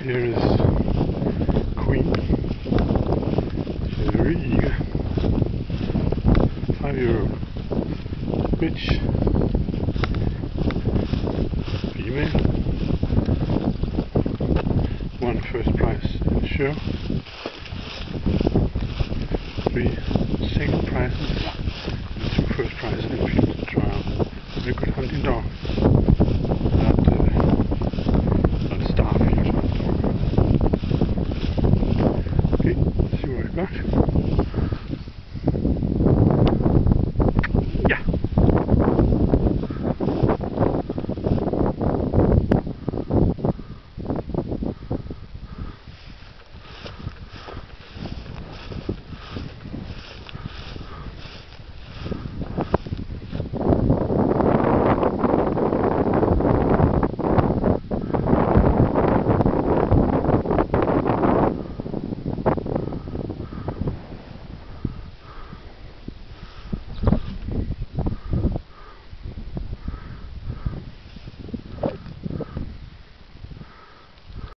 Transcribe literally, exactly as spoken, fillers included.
Here is Queen. She's very eager. Five euro. Bitch. Female. One first prize in the show. Three second prizes.